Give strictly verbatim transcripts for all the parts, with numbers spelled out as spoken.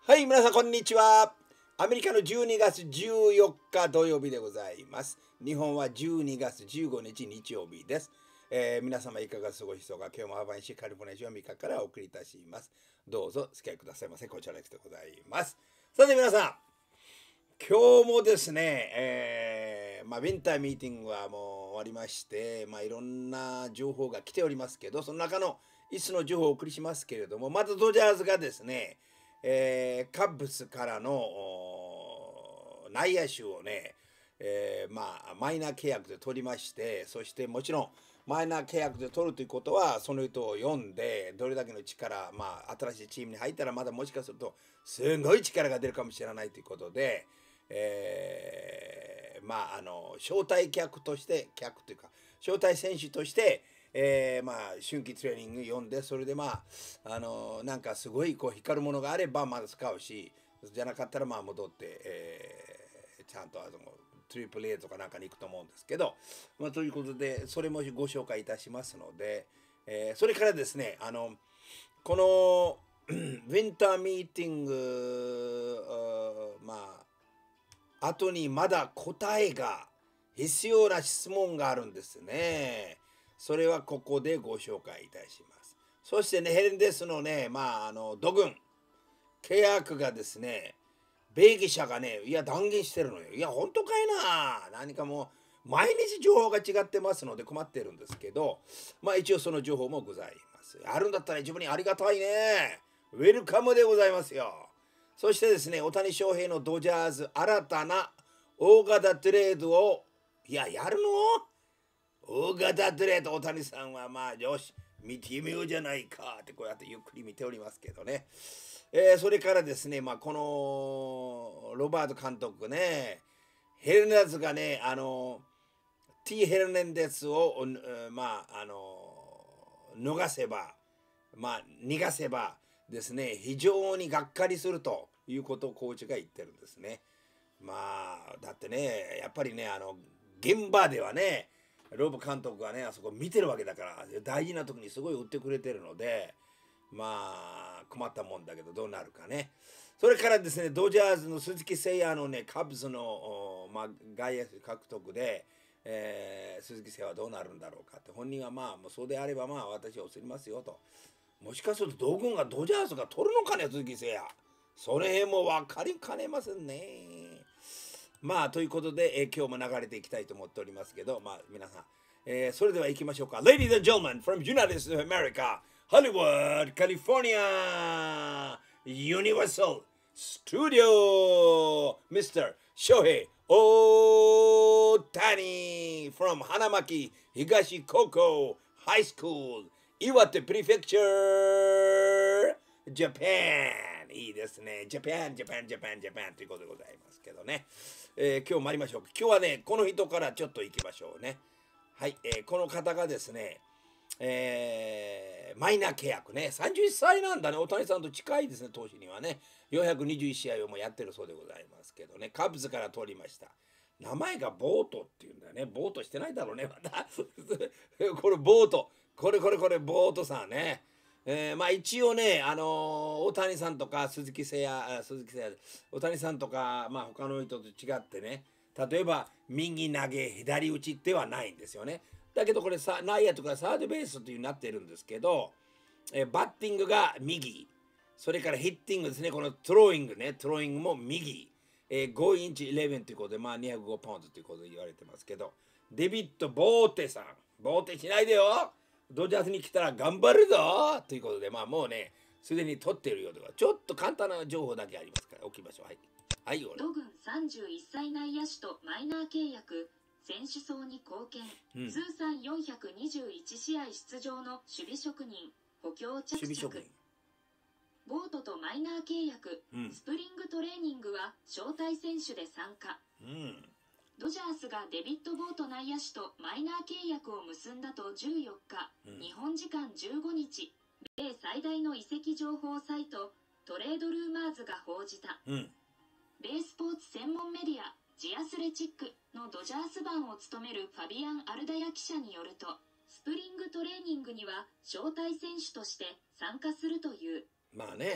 はい、皆さん、こんにちは。アメリカのじゅうにがつじゅうよっか土曜日でございます。日本はじゅうにがつじゅうごにち日曜日です。えー皆様いかが過ごしそうか。今日もハワイ市カリフォルニア州アメリカからお送りいたします。どうぞお付き合いくださいませ。こちらでございます。さて皆さん、今日もですね、えーまあ、ウィンターミーティングはもう終わりまして、まあ、いろんな情報が来ておりますけど、その中の一つの情報をお送りしますけれども、まずドジャーズがですね、えーカブスからのお内野手をね、えーまあ、マイナー契約で取りまして、そしてもちろんマイナー契約で取るということは、その人を読んで、どれだけの力、まあ、新しいチームに入ったら、まだもしかすると、すごい力が出るかもしれないということで、えーまあ、あの招待客として客というか招待選手として、えーまあ、春季トレーニング読んで、それでまああのなんかすごいこう光るものがあればまだ使うし、じゃなかったらまあ戻って、えーちゃんとあのトリプル A とかなんかに行くと思うんですけど、まあ、ということでそれもご紹介いたしますので、えーそれからですね、あのこのウィンターミーティング、あまあ後にまだ答えが必要な質問があるんですね。それはここでご紹介いたします。そしてね、ヘレンデスのね、まあ、あの、土軍、契約がですね、米義社がね、いや、断言してるのよ。いや、本当かいな。何かもう、毎日情報が違ってますので困ってるんですけど、まあ一応その情報もございます。あるんだったら自分にありがたいね。ウェルカムでございますよ。そしてですね、大谷翔平のドジャーズ、新たな大型トレードを、いや、やるの大型トレード、大谷さんはまあ、よし、見てみようじゃないかってこうやってゆっくり見ておりますけどね。えーそれからですね、まあ、このロバート監督ね、ヘルナンデスがね、あの、T ヘルナンデスを、うんまあ、あの、逃せば、まあ、逃がせばですね、非常にがっかりするということをコーチが言ってるんですね。まあ、だってね、やっぱりね、あの、現場ではね、ロブ監督がね、あそこ見てるわけだから、大事な時にすごい打ってくれてるので、まあ、困ったもんだけど、どうなるかね。それからですね、ドジャーズの鈴木誠也のね、カブスの、おまあ、外野手獲得で、えー鈴木誠也はどうなるんだろうかって、本人はまあ、もうそうであれば、まあ、私は移りますよと。もしかすると、同軍がドジャーズが取るのかね、鈴木誠也。それ辺も分かりかねませんね。まあ、ということで、えー今日も流れていきたいと思っておりますけど、まあ、皆さん、えーそれでは行きましょうか。Ladies and gentlemen, from United States of America, Hollywood, California, Universal Studio, ミスター Shohei Ohtani from Hanamaki Higashi Koko High School, Iwate Prefecture, Japan。いいですね。ジャパン、ジャパン、ジャパン、ジャパンということでございますけどね。えー今日参りましょう。今日はね、この人からちょっと行きましょうね。はい、えーこの方がですね、えーマイナー契約ね、さんじゅっさいなんだね、大谷さんと近いですね、投手にはね、よんひゃくにじゅういち試合をもうやってるそうでございますけどね、カブスから取りました。名前がボートっていうんだよね、ボートしてないだろうね、また。これボート、これこれこれボートさんね。えーまあ一応ね、あのー大谷さんとか鈴木誠也、あ鈴木誠也、大谷さんとか、まあ他の人と違ってね、例えば右投げ、左打ちではないんですよね。だけどこれさ、内野とかサードベースというになっているんですけど、えーバッティングが右、それからヒッティングですね、このトローイングね、トローイングも右、えー、ごインチじゅういちということで、まあにひゃくごパウンドということで言われてますけど、デビッド・ボーテさん、ボーテしないでよ、ドジャースに来たら頑張るぞということで、まあもうね、すでに取っているようでは、ちょっと簡単な情報だけありますから、置きましょう。はい。はい、俺。 土軍さんじゅういっさい内野手とマイナー契約、選手層に貢献、 うん通算よんひゃくにじゅういち試合出場の守備職人、補強着守備職人 々。。ボートとマイナー契約、 うんスプリングトレーニングは招待選手で参加。 うん。 ドジャースがデビッド・ボート内野手とマイナー契約を結んだとじゅうよっか、 うん日本時間じゅうごにち、米最大の移籍情報サイト、トレードルーマーズが報じた。 うん。 米スポーツ専門メディア、ジアスレチックのドジャース版を務めるファビアン・アルダヤ記者によると、スプリングトレーニングには招待選手として参加するという。 まあね、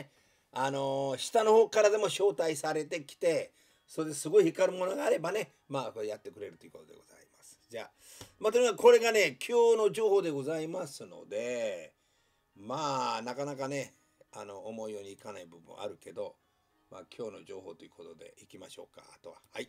あのー下の方からでも招待されてきて、それですごい光るものがあればね、まあこれやってくれるということでございます。じゃあ、まあ、とにかくこれがね、今日の情報でございますので、まあなかなかね、あの思うようにいかない部分はあるけど、まあ今日の情報ということでいきましょうか。あとは、はい。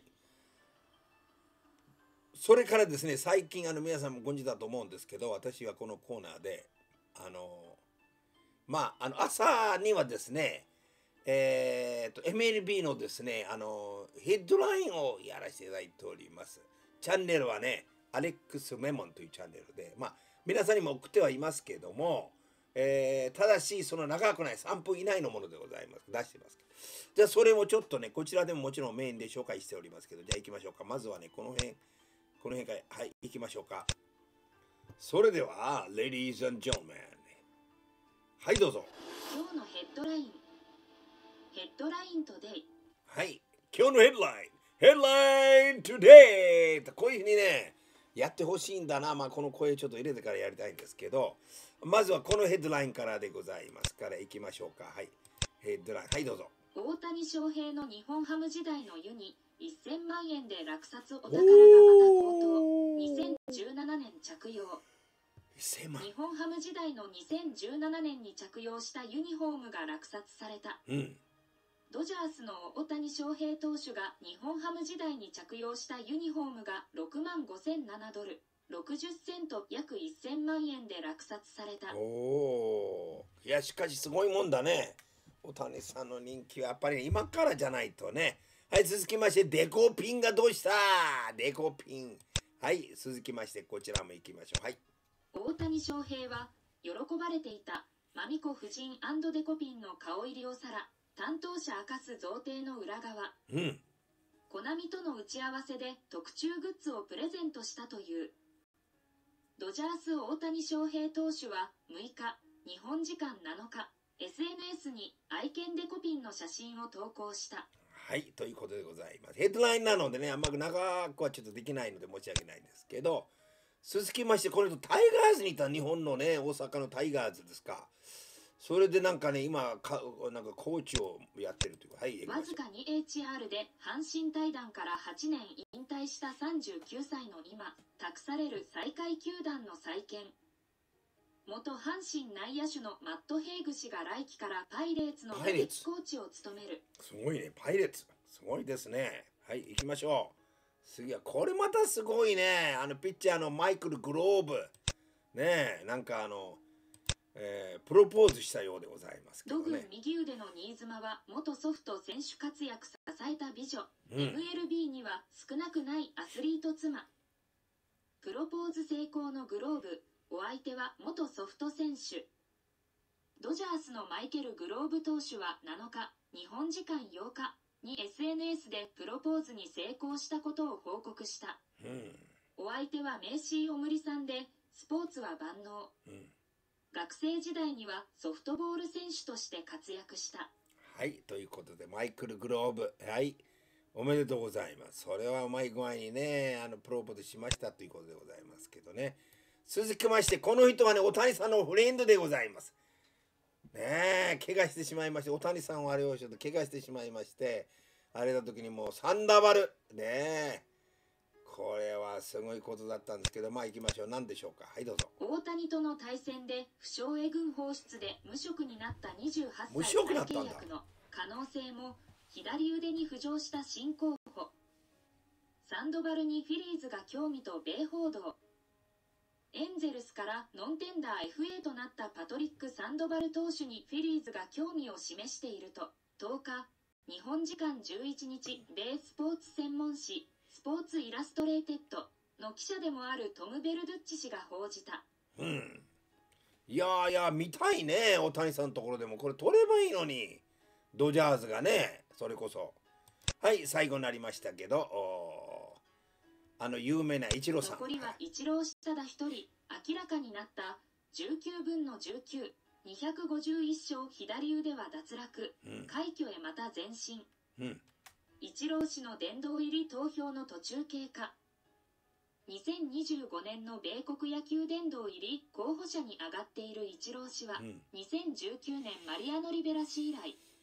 それからですね、最近あの皆さんもご存知だと思うんですけど、私はこのコーナーで、あのまあ、あの朝にはですね、えー、と エムエルビー のですね、あのヘッドラインをやらせていただいております。チャンネルはね、アレックス・メモンというチャンネルで、まあ、皆さんにも送ってはいますけれども、えーただし、その長くないさんぷん以内のものでございます。出してますけど。じゃあ、それもちょっとね、こちらでももちろんメインで紹介しておりますけど、じゃあ行きましょうか。まずはね、この辺、この辺から、はい、行きましょうか。それでは、Ladies and Gentlemen、はい、どうぞ。 今日のヘッドライン。ヘッドライントデイ。 はい、今日のヘッドライン、ヘッドライントゥデイとこういうふうにね、やってほしいんだな。まあ、この声ちょっと入れてからやりたいんですけど、まずはこのヘッドラインからでございますから行きましょうか。はい、ヘッドライン、はい、どうぞ。 大谷翔平の日本ハム時代のユニせんまんえんで落札お宝がまた高騰。にせんじゅうななねん着用。 せんまん。 日本ハム時代のにせんじゅうななねんに着用したユニフォームが落札された。 うん。 ドジャースの大谷翔平投手が日本ハム時代に着用したユニフォームがろくまんごせんななドル、ろくじゅっセント約せんまんえんで落札された。 おお。いや、しかしすごいもんだね。大谷さんの人気はやっぱり今からじゃないとね。はい、続きまして、デコピンがどうしたデコピン。はい、続きまして、こちらも行きましょう。はい。 大谷翔平は喜ばれていたマミコ夫人&デコピンの顔入りお皿、担当者明かす贈呈の裏側。 うん。 コナミとの打ち合わせで特注グッズをプレゼントしたという。ドジャース大谷翔平投手はむいか、日本時間なのか、エスエヌエス に愛犬デコピンの写真を投稿した。 はい、ということでございます。ヘッドラインなのでね、あんまり長くはちょっとできないので申し訳ないんですけど、続きまして、この人、タイガースにいた日本のね、大阪のタイガースですか。それでなんかね、今か、なんかコーチをやってるというか、はい、 わずかに エイチアール で阪神退団からはちねん引退したさんじゅうきゅうさいの今、託される最下位球団の再建。元阪神内野手のマット・ヘイグ氏が来季からパイレーツの打撃コーチを務める。 すごいね、パイレーツ。すごいですね。はい、行きましょう。次は、これまたすごいね。あの、ピッチャーのマイクル・グローブ。ねえ、なんかあの、えープロポーズしたようでございますけど土ね。 軍右腕の新妻は元ソフト選手活躍支えた美女、 うんエムエルビー には少なくないアスリート妻。プロポーズ成功のグローブ、お相手は元ソフト選手。ドジャースのマイケル・グローブ投手はなのか、日本時間ようかに エスエヌエス でプロポーズに成功したことを報告した。 うん。 お相手はメイシー・オムリさんで、スポーツは万能。 うん。 学生時代にはソフトボール選手として活躍した。 はい、ということで、マイクル・グローブ。はい、おめでとうございます。それはうまい具合にね、あのプロポーズしましたということでございますけどね。続きまして、この人はね、大谷さんのフレンドでございます。ねえ、怪我してしまいまして、大谷さんはあれをちょっと怪我してしまいまして、あれだ時にもうサンダーバル。ねえ。これはすごいことだったんですけど、まあ行きましょう。何でしょうか。はい、どうぞ。 大谷との対戦で負傷へ軍放出で無職になったにじゅうはっさい無職だったんだ再契約の可能性も左腕に浮上した新候補。サンドバルにフィリーズが興味と米報道。エンゼルスからノンテンダー エフエー となったパトリック・サンドバル投手にフィリーズが興味を示しているととおか、日本時間じゅういちにち、米スポーツ専門誌スポーツイラストレーテッドの記者でもあるトム・ベルドゥッチ氏が報じた。 うん。いやーいや、見たいね、大谷さんのところでも。これ取ればいいのに。ドジャーズがね、それこそ。はい、最後になりましたけど、おーあの有名なイチローさん。 残りはイチローただ一人。明らかになったじゅうきゅうぶんのじゅうきゅう、にひゃくごじゅういっしょう左腕は脱落、 うん、 快挙へまた前進。 うん、 イチロー氏の殿堂入り投票の途中経過。にせんにじゅうごねんの米国野球殿堂入り候補者に上がっているイチロー氏は、 うん、 にせんじゅうきゅうねんマリアノ・リベラ氏以来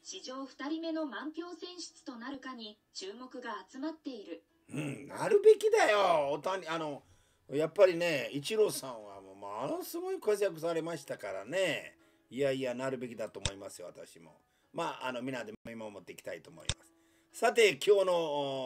史上ふたりめの満票選出となるかに注目が集まっている。 うん、なるべきだよ。おたにあのやっぱりね、イチローさんはもうものすごい活躍されましたからね。いやいや、なるべきだと思いますよ、私も。まあ、あのみんなで見守っていきたいと思います。さて、今日の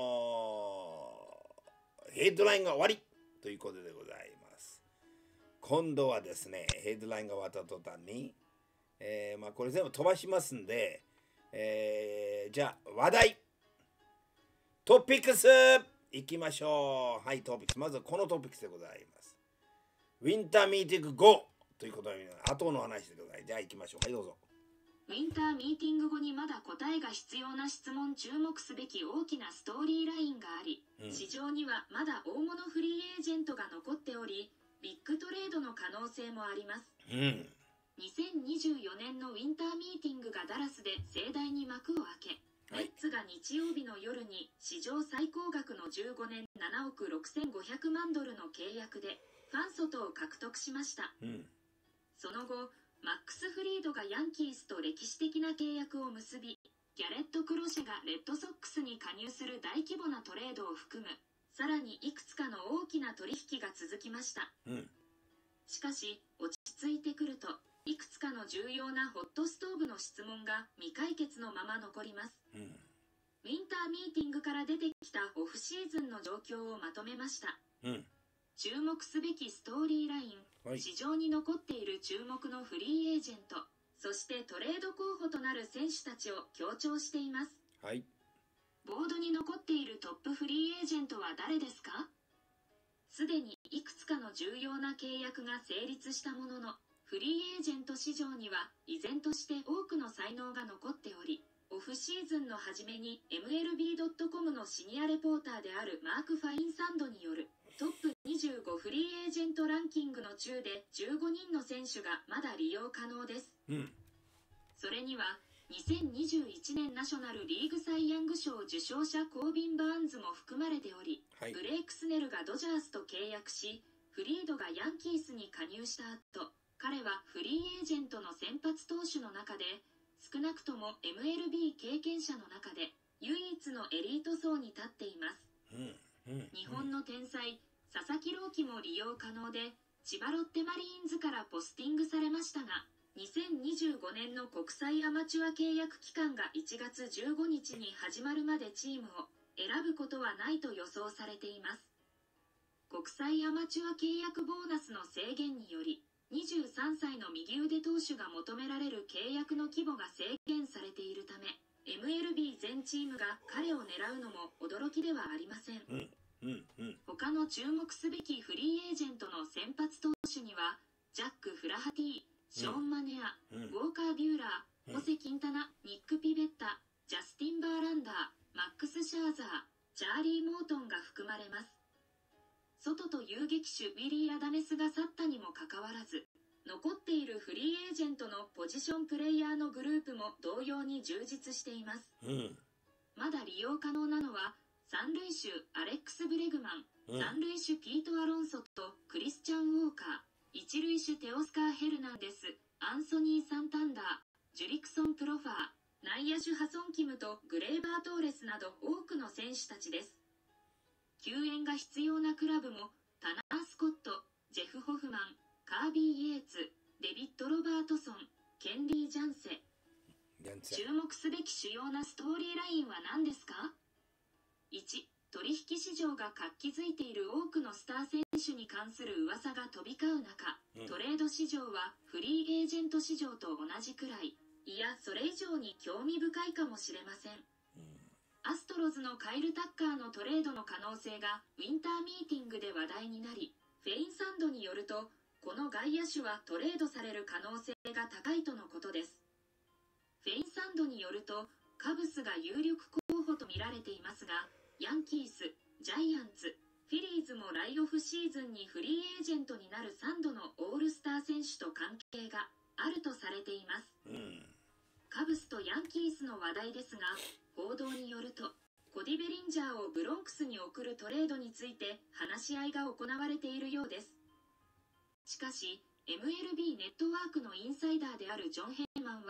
ヘッドラインが終わりということでございます。今度はですね、ヘッドラインが終わった途端に、えー、まあこれ全部飛ばしますんで、えー、じゃあ話題トピックスいきましょう。はい、トピックス。まずこのトピックスでございます。ウィンターミーティングゴーということで、後の話でございます。じゃあ行きましょう。はい、どうぞ。 ウィンターミーティング後にまだ答えが必要な質問、注目すべき大きなストーリーラインがあり、うん、市場にはまだ大物フリーエージェントが残っており、ビッグトレードの可能性もあります。うん、にせんにじゅうよねんのウィンターミーティングがダラスで盛大に幕を開け、メッツが日曜日の夜に史上最高額のじゅうごねんななおくろくせんごひゃくまんドルの契約でファンソトを獲得しました。うん、その後、マックス・フリードがヤンキースと歴史的な契約を結び、ギャレット・クロシェがレッドソックスに加入する大規模なトレードを含む、さらにいくつかの大きな取引が続きました。うん、しかし、落ち着いてくると、いくつかの重要なホットストーブの質問が未解決のまま残ります。うん、ウィンターミーティングから出てきたオフシーズンの状況をまとめました。うん、注目すべきストーリーライン、はい、市場に残っている注目のフリーエージェント、そしてトレード候補となる選手たちを強調しています。はい、ボードに残っているトップフリーエージェントは誰ですか？すでにいくつかの重要な契約が成立したものの、フリーエージェント市場には依然として多くの才能が残っており、オフシーズンの初めに エムエルビードットコム のシニアレポーターであるマーク・ファインサンドによるトップにじゅうごフリーエージェントランキングの中でじゅうごにんの選手がまだ利用可能です。うん、それにはにせんにじゅういちねんナショナルリーグサイ・ヤング賞受賞者コービン・バーンズも含まれており、はい、ブレイクスネルがドジャースと契約し、フリードがヤンキースに加入した後、彼はフリーエージェントの先発投手の中で少なくとも エムエルビー 経験者の中で唯一のエリート層に立っています。うんうん、日本の天才佐々木朗希も利用可能で、千葉ロッテマリーンズからポスティングされましたが、にせんにじゅうごねんの国際アマチュア契約期間がいちがつじゅうごにちに始まるまでチームを選ぶことはないと予想されています。国際アマチュア契約ボーナスの制限により、にじゅうさんさいの右腕投手が求められる契約の規模が制限されているため、エムエルビー 全チームが彼を狙うのも驚きではありません。うんうんうん、他の注目すべきフリーエージェントの先発投手には、ジャック・フラハティ、ショーン・マネア、うん、ウォーカー・ビューラー、ホセ・キンタナ、ニック・ピベッタ、ジャスティン・バーランダー、マックス・シャーザー、チャーリー・モートンが含まれます。外と遊撃手ウィリー・アダメスが去ったにもかかわらず、残っているフリーエージェントのポジションプレイヤーのグループも同様に充実しています。うん、まだ利用可能なのは、三塁手アレックス・ブレグマン、うん、三塁手ピート・アロンソとクリスチャン・ウォーカー、一塁手テオスカー・ヘルナンデス、アンソニー・サンタンダー、ジュリクソン・プロファー、内野手ハソン・キムとグレーバー・トーレスなど多くの選手たちです。救援が必要なクラブもタナー・スコット、ジェフ・ホフマン、カービー・イエーツ、デビッド・ロバートソン、ケンリー・ジャンセ。注目すべき主要なストーリーラインは何ですか？いち. 取引市場が活気づいている多くのスター選手に関する噂が飛び交う中、うん、トレード市場はフリーエージェント市場と同じくらい、いやそれ以上に興味深いかもしれません。うん、アストロズのカイル・タッカーのトレードの可能性がウィンターミーティングで話題になり、フェインサンドによると、この外野手はトレードされる可能性が高いとのことです。フェインサンドによると、カブスが有力候補と見られていますが、ヤンキース、ジャイアンツ、フィリーズも来オフシーズンにフリーエージェントになるさんどのオールスター選手と関係があるとされています。うん、カブスとヤンキースの話題ですが、報道によると、コディ・ベリンジャーをブロンクスに送るトレードについて話し合いが行われているようです。しかし、エムエルビー ネットワークのインサイダーであるジョン・ヘイマンは、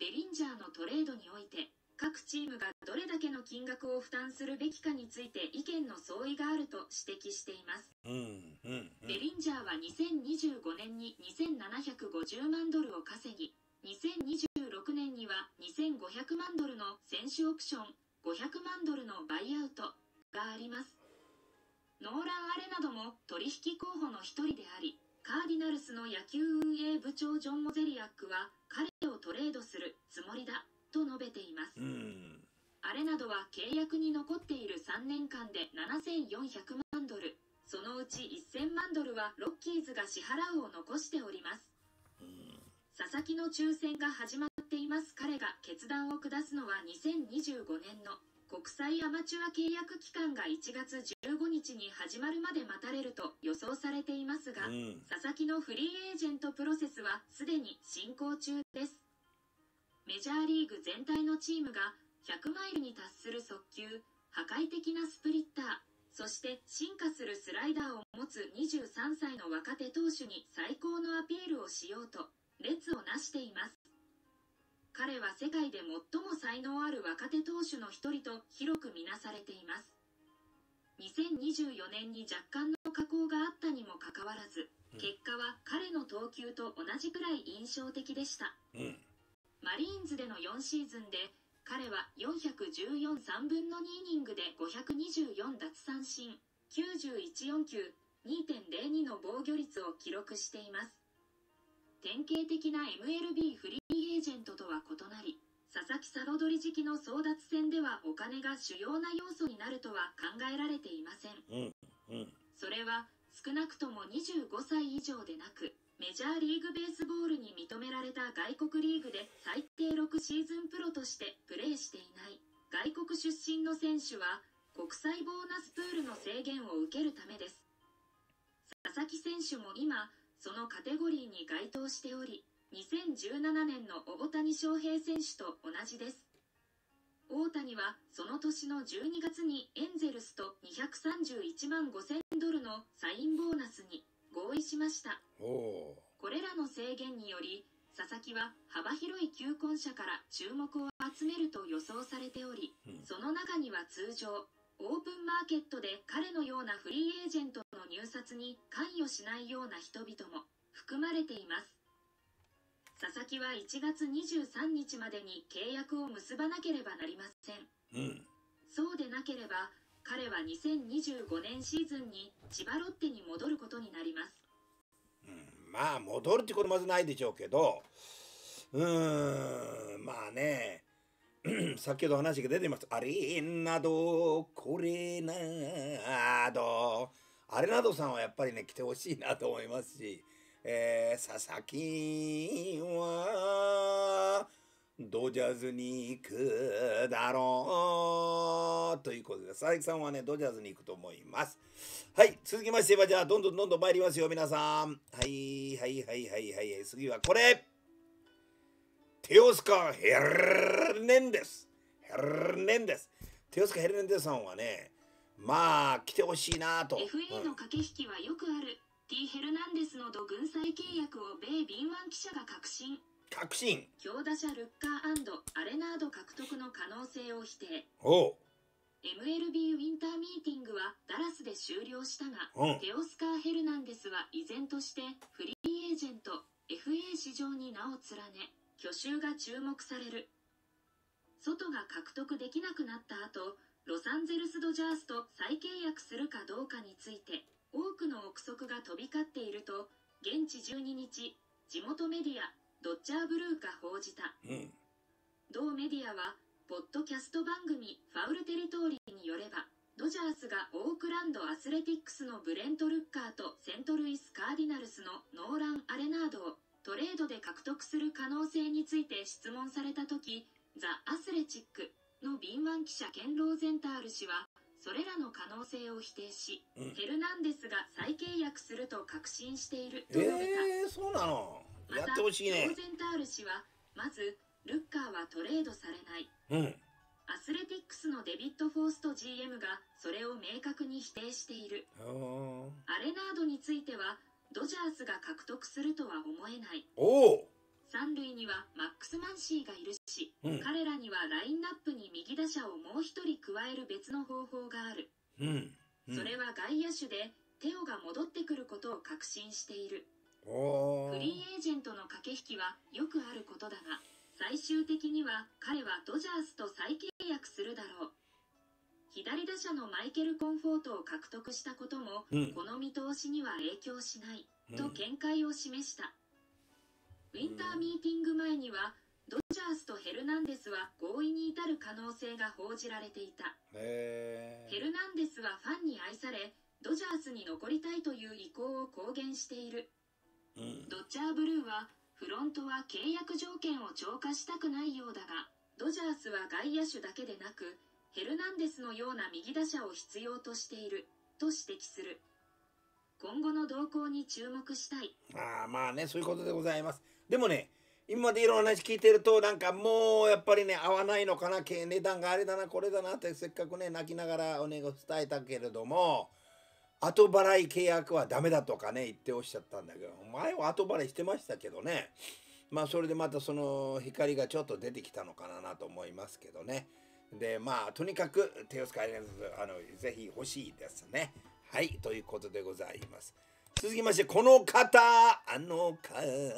ベリンジャーのトレードにおいて、各チームがどれだけの金額を負担するべきかについて意見の相違があると指摘しています。 うんうんうん、 ベリンジャーはにせんにじゅうごねんににせんななひゃくごじゅうまんドルを稼ぎ、にせんにじゅうろくねんにはにせんごひゃくまんドルの選手オプション、ごひゃくまんドルのバイアウトがあります。ノーラン・アレナドも取引候補の一人であり、カーディナルスの野球運営部長ジョン・モゼリアックは彼をトレードするつもりだと述べています。 うん、 アレナドは契約に残っているさんねんかんでななせんよんひゃくまんドル、そのうちせんまんドルはロッキーズが支払うを残しております。 うん、 佐々木の抽選が始まっています。彼が決断を下すのはにせんにじゅうごねんの国際アマチュア契約期間がいちがつじゅうごにちに始まるまで待たれると予想されていますが、 うん、 佐々木のフリーエージェントプロセスはすでに進行中です。メジャーリーグ全体のチームがひゃくマイルに達する速球、破壊的なスプリッター、そして進化するスライダーを持つにじゅうさんさいの若手投手に最高のアピールをしようと列をなしています。彼は世界で最も才能ある若手投手の一人と広く見なされています。にせんにじゅうよねんに若干の下降があったにもかかわらず、結果は彼の投球と同じくらい印象的でした。 うん、 マリーンズでのよんシーズンで彼はよんひゃくじゅうよん、さんぶんのにイニングでごひゃくにじゅうよん奪三振、きゅうじゅういちよん球、にてんぜろに の防御率を記録しています。典型的な エムエルビー フリーエージェントとは異なり、佐々木サロドリ時期の争奪戦ではお金が主要な要素になるとは考えられていません。 うんうん、 それは少なくともにじゅうごさい以上でなく、メジャーリーグベースボールに認められた外国リーグで最低ろくシーズンプロとしてプレーしていない外国出身の選手は国際ボーナスプールの制限を受けるためです。佐々木選手も今そのカテゴリーに該当しており、にせんじゅうななねんの大谷翔平選手と同じです。大谷はその年のじゅうにがつにエンゼルスとにひゃくさんじゅういちまんごせんドルのサインボーナスに合意しました。 おこれらの制限により佐々木は幅広い球根者から注目を集めると予想されており、 うん、 その中には通常オープンマーケットで彼のようなフリーエージェントの入札に関与しないような人々も含まれています。佐々木はいちがつにじゅうさんにちまでに契約を結ばなければなりません。 うん、 そうでなければ彼はにせんにじゅうごねんシーズンに千葉ロッテに戻ることになります。 うん、まあ戻るってことまずないでしょうけど、うーん、まあね先ほど話が出てます。あれなどこれなど、あれなどさんはやっぱりね来てほしいなと思いますし、えー、佐々木はドジャーズに行くだろうということで、佐々木さんはねドジャーズに行くと思います。はい、続きましてはじゃあどんどんどんどん参りますよ皆さん。はいはいはいはいはい、次はこれ、テオスカ・ヘルネンデスヘルネンデステオスカ・ヘルネンデスさんはね、まあ来てほしいなと。 エフエー の駆け引きはよくある、うん、T ヘルナンデスの土軍祭契約を米敏腕記者が確信確信強打者ルッカー&アレナード獲得の可能性を否定。 おうエムエルビー ウィンターミーティングはダラスで終了したが、 うん、 テオスカー・ヘルナンデスは依然としてフリーエージェント エフエー 市場に名を連ね去就が注目される。ソトが獲得できなくなった後、ロサンゼルスドジャースと再契約するかどうかについて多くの憶測が飛び交っていると現地じゅうににち地元メディアドッジャーブルーが報じた。 うん、 同メディアはポッドキャスト番組ファウルテリトーリーによれば、ドジャースがオークランドアスレティックスのブレント・ルッカーとセントルイス・カーディナルスのノーラン・アレナードをトレードで獲得する可能性について質問された時、ザ・アスレチックの敏腕記者ケン・ローゼンタール氏はそれらの可能性を否定し、うん、ヘルナンデスが再契約すると確信していると述べた。 えー、そうなの、やってほしいね。 ローゼンタール氏はまずルッカーはトレードされない、 うん、 アスレティックスのデビッド・フォースト ジーエム がそれを明確に否定している。アレナードについてはドジャースが獲得するとは思えない。 お三塁にはマックス・マンシーがいるし、 うん彼らにはラインナップに右打者をもう一人加える別の方法がある。 うんうん、 それは外野手でテオが戻ってくることを確信している。 おーフリーエージェントの駆け引きはよくあることだが、最終的には彼はドジャースと再契約するだろう。左打者のマイケル・コンフォートを獲得したことも、 うん、 この見通しには影響しない、 うんと見解を示した。ウィンターミーティング前には、ドジャースとヘルナンデスは合意に至る可能性が報じられていた。 へヘルナンデスはファンに愛され、ドジャースに残りたいという意向を公言している。 ー、うん、 ドッジャーブルーは、フロントは契約条件を超過したくないようだが、ドジャースは外野手だけでなく、ヘルナンデスのような右打者を必要としている、と指摘する。今後の動向に注目したい。 あーまあね、そういうことでございます。でもね、今までいろんな話聞いてると、なんかもうやっぱりね、合わないのかな、け値段があれだな、これだなって、せっかくね、泣きながらお願いを伝えたけれども、後払い契約はダメだとかね、言っておっしゃったんだけど、前は後払いしてましたけどね、まあそれでまたその光がちょっと出てきたのかなと思いますけどね。で、まあとにかくテオスカイレンズ、あのぜひ欲しいですね。はい、ということでございます。続きまして、この方、あの方、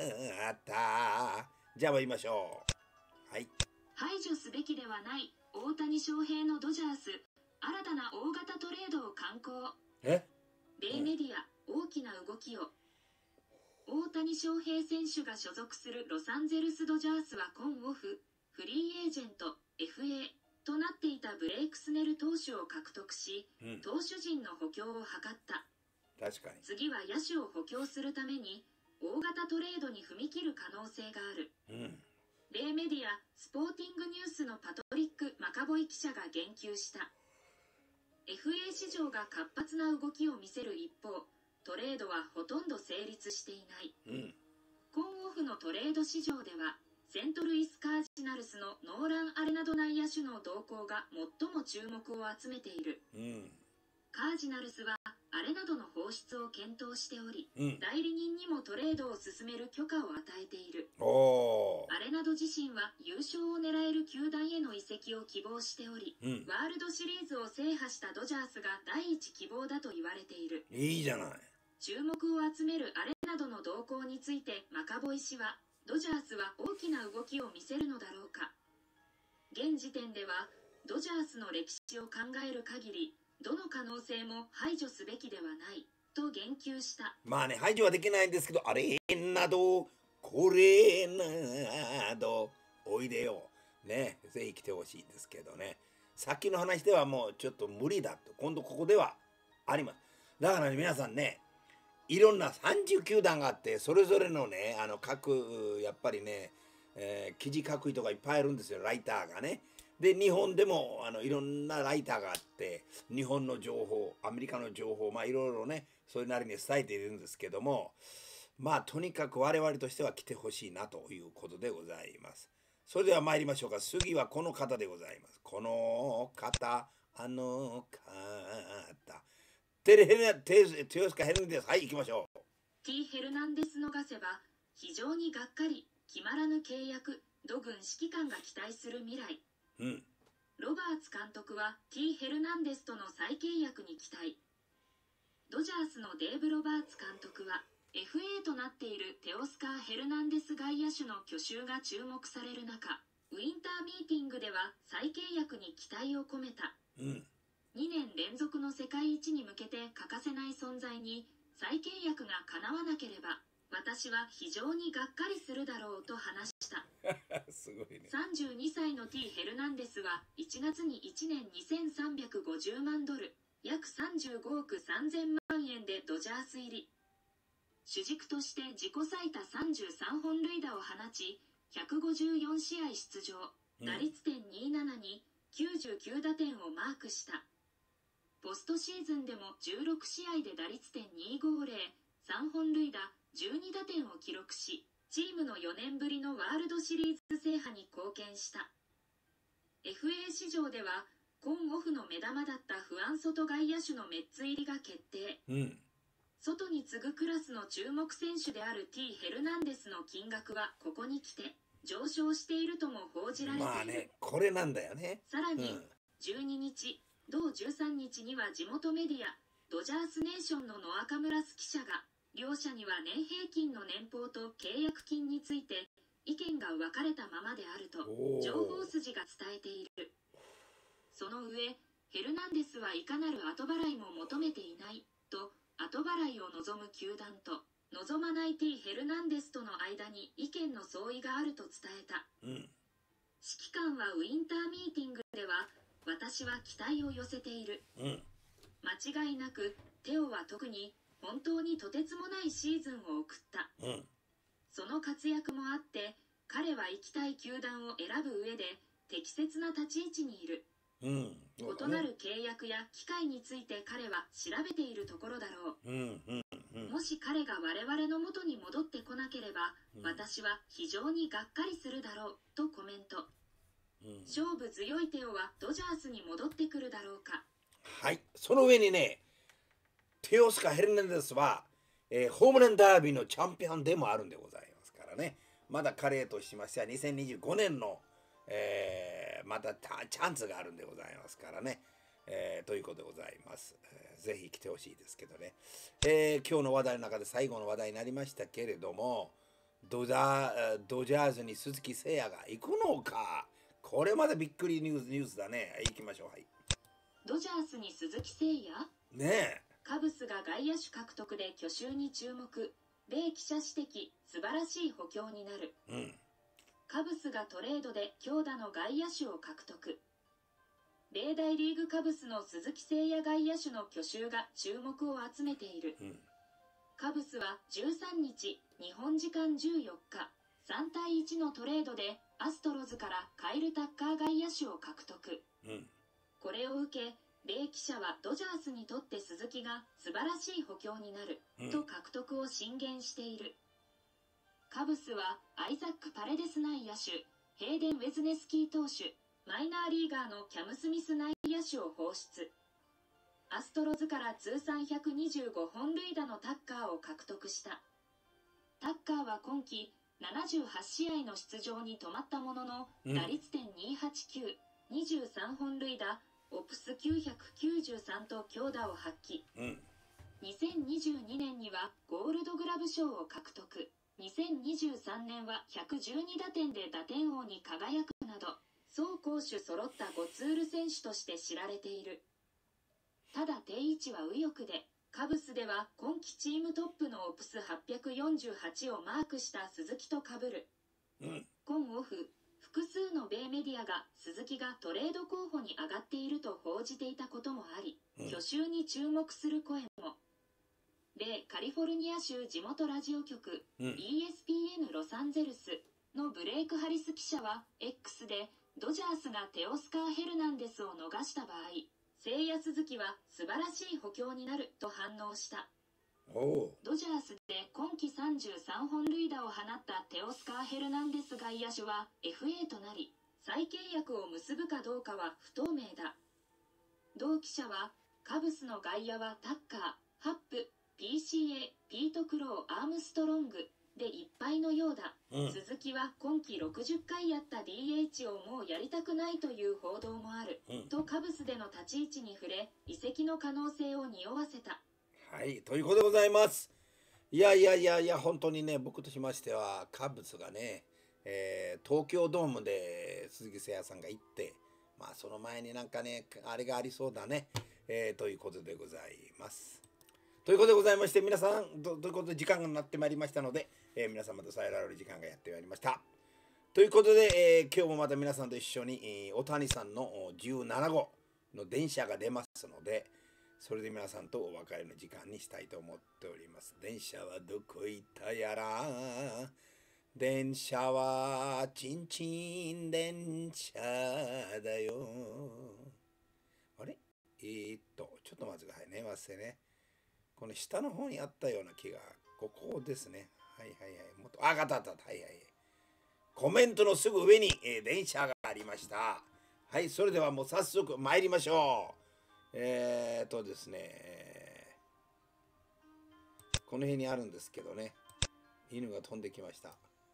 じゃあ言いましょう。はい。 排除すべきではない大谷翔平のドジャース、新たな大型トレードを敢行。 え米メディア、大きな動きを。大谷翔平選手が所属するロサンゼルスドジャースは今オフ、フリーエージェント エフエー となっていたブレイクスネル投手を獲得し、 うん、 投手陣の補強を図った。 確かに。 次は野手を補強するために大型トレードに踏み切る可能性がある。 うん、 米メディアスポーティングニュースのパトリック・マカボイ記者が言及した。 エフエー 市場が活発な動きを見せる一方、トレードはほとんど成立していない。 うん、 今オフのトレード市場ではセントルイス・カージナルスのノーラン・アレナド内野手の動向が最も注目を集めている。 うん、 カージナルスはアレナドの放出を検討しており、 うん、 代理人にもトレードを進める許可を与えている。 おー、 アレナド自身は優勝を狙える球団への移籍を希望しており、 うん、 ワールドシリーズを制覇したドジャースが第一希望だと言われている。 いいじゃない。 注目を集めるアレナドの動向についてマカボイ氏は、ドジャースは大きな動きを見せるのだろうか。現時点ではドジャースの歴史を考える限り、どの可能性も排除すべきではないと言及した。 まあね、排除はできないんですけど、あれなどこれなどおいでよね、ぜひ来てほしいですけどね。さっきの話ではもうちょっと無理だと、今度ここではあります。だからね、皆さんね、いろんなさんじゅうきゅうだんがあって、それぞれのね、あの各やっぱりね、えー記事書く人がいっぱいいるんですよ、ライターがね。で、日本でもあのいろんなライターがあって、日本の情報、アメリカの情報、まあいろいろね、それなりに伝えているんですけども、まあとにかく我々としては来てほしいなということでございます。それでは参りましょうか。次はこの方でございます。この方、あの方。テレヘルナ、テテオスカヘルナンデス。はい、行きましょう。 T ヘルナンデス逃せば非常にがっかり、決まらぬ契約、土軍指揮官が期待する未来。 うん。 ロバーツ監督は T ヘルナンデスとの再契約に期待。ドジャースのデーブ・ロバーツ監督は エフエー となっているテオスカー・ヘルナンデス外野手の去就が注目される中、ウィンターミーティングでは再契約に期待を込めた。 うん。 にねん連続の世界一に向けて欠かせない存在に再契約が叶わなければ、私は非常にがっかりするだろうと話した。 すごいね。 さんじゅうにさいの T ヘルナンデスはいちがつにいちねんにせんさんびゃくごじゅうまんドル、約さんじゅうごおくさんぜんまんえんでドジャース入り。主軸として自己最多さんじゅうさんほん塁打を放ち、ひゃくごじゅうよんしあい出場、打率点にじゅうななにきゅうじゅうきゅうだてんをマークした。ポストシーズンでもじゅうろくしあいで打率点にひゃくごじゅう、さんほん塁打、じゅうにだてんを記録し、チームのよねんぶりのワールドシリーズ制覇に貢献した。エフエー 市場では、今オフの目玉だったフアンソト外野手のメッツ入りが決定。 うん。 外に次ぐクラスの注目選手である T ヘルナンデスの金額はここに来て上昇しているとも報じられている。 まあね、これなんだよね。 さらに、 うん、 じゅうににち、同じゅうさんにちには地元メディアドジャースネーションのノアカムラス記者が、両者には年平均の年俸と契約金について意見が分かれたままであると情報筋が伝えている。その上、ヘルナンデスはいかなる後払いも求めていないと、後払いを望む球団と望まない T ヘルナンデスとの間に意見の相違があると伝えた。 うん、 指揮官はウィンターミーティングでは、私は期待を寄せている。 うん、 間違いなく、テオは特に本当にとてつもないシーズンを送った。 うん、 その活躍もあって、彼は行きたい球団を選ぶ上で適切な立ち位置にいる。 うん、 異なる契約や機会について彼は調べているところだろう。 うん、うん、うん、 もし彼が我々の元に戻ってこなければ、 うん、 私は非常にがっかりするだろうとコメント。 うん、 勝負強いテオはドジャースに戻ってくるだろうか。 はい、その上にね、テオスカ・ヘルナンデスは、えー、ホームランダービーのチャンピオンでもあるんでございますからね。まだ彼としましてはにせんにじゅうごねんの、えー、またチャンスがあるんでございますからね。えー、ということでございます。えー、ぜひ来てほしいですけどね、えー。今日の話題の中で最後の話題になりましたけれども、ドジャー、ドジャーズに鈴木誠也が行くのか。これまでびっくりニュース、ニュースだね。行きましょう。はい。 ドジャースに鈴木誠也？ ねえ。 カブスが外野手獲得で去就に注目。米記者指摘、素晴らしい補強になる。 うん。 カブスがトレードで強打の外野手を獲得。米大リーグカブスの鈴木誠也外野手の去就が注目を集めている。 うん、 カブスはじゅうさんにち、日本時間じゅうよっか、さんたいいちのトレードでアストロズからカイル・タッカー外野手を獲得。 うん、 これを受け、米記者はドジャースにとって鈴木が素晴らしい補強になると獲得を進言している。カブスはアイザック・パレデス内野手、ヘイデン・ウェズネスキー投手、マイナーリーガーのキャム・スミス内野手を放出。アストロズから通算ひゃくにじゅうごほん塁打のタッカーを獲得した。タッカーは今季ななじゅうはちしあいの出場に止まったものの、 うん、 打率点にはちきゅう、にじゅうさんほん塁打、オプスきゅうひゃくきゅうじゅうさんと強打を発揮。 うん、 にせんにじゅうにねんにはゴールドグラブ賞を獲得。にせんにじゅうさんねんはひゃくじゅうにだてんで打点王に輝くなど、走攻守揃ったゴツール選手として知られている。ただ定位置は右翼で、カブスでは今季チームトップのオプスはっぴゃくよんじゅうはちをマークした鈴木と被る。 うん、 今オフ、複数の米メディアが鈴木がトレード候補に上がっていると報じていたこともあり、 うん、 去就に注目する声も。米カリフォルニア州地元ラジオ局、 うん、 イーエスピーエヌ ロサンゼルスのブレイク・ハリス記者は X で、ドジャースがテオスカー・ヘルナンデスを逃した場合、誠也鈴木は素晴らしい補強になると反応した。 おう。 ドジャースで今季さんじゅうさんほん塁打を放ったテオスカー・ヘルナンデス外野手は エフエー となり、再契約を結ぶかどうかは不透明だ。同記者は、カブスの外野はタッカー、ハップ、ピーシーエー、ピート・クロー・アームストロングでいっぱいのようだ。 うん、 鈴木は今季ろくじゅっかいやった ディーエイチ をもうやりたくないという報道もある、 うん、 とカブスでの立ち位置に触れ、移籍の可能性を匂わせた。 はい、ということでございます。いやいやいやいや、本当にね、僕としましては、カブスがね、えー、東京ドームで鈴木誠也さんが行って、まあその前になんかね、あれがありそうだね、えー、ということでございます。ということでございまして、皆さん、とということで時間がなってまいりましたので、えー、皆様とさえられる時間がやってまいりました。ということで、えー、今日もまた皆さんと一緒に、えー、大谷さんのじゅうななごうの電車が出ますので、それで皆さんとお別れの時間にしたいと思っております。電車はどこ行ったやら、電車はチンチン電車だよ。あれえー、っと、ちょっと待ってくださいね、忘れね。この下の方にあったような気が、ここですね。はいはいはい。もっと、あ、あったあった。はいはい。コメントのすぐ上に、えー、電車がありました。はい、それではもう早速参りましょう。えーっとですね、 この辺にあるんですけどね。犬が飛んできました。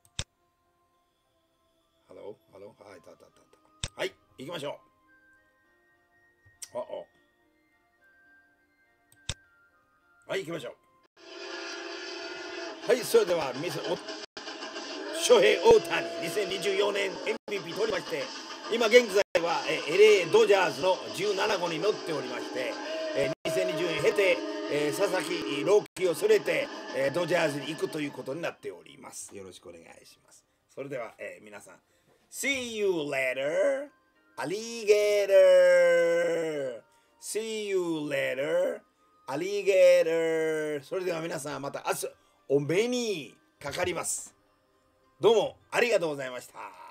ハローハロー、はい、たたたた。はい、行きましょう。あお。はい、行きましょう。はい、それでは、ミス、翔平大谷、にせんにじゅうよねん エムブイピー 取りまして、今現在はえ エルエー ドジャーズのじゅうなな号に乗っておりまして、えにせんにじゅうねん経て、えー、佐々木朗希を連れて、えー、ドジャーズに行くということになっております。よろしくお願いします。それでは、えー、皆さん、See you later, alligator! See you later, alligator! それでは皆さん、また明日お目にかかります。どうもありがとうございました。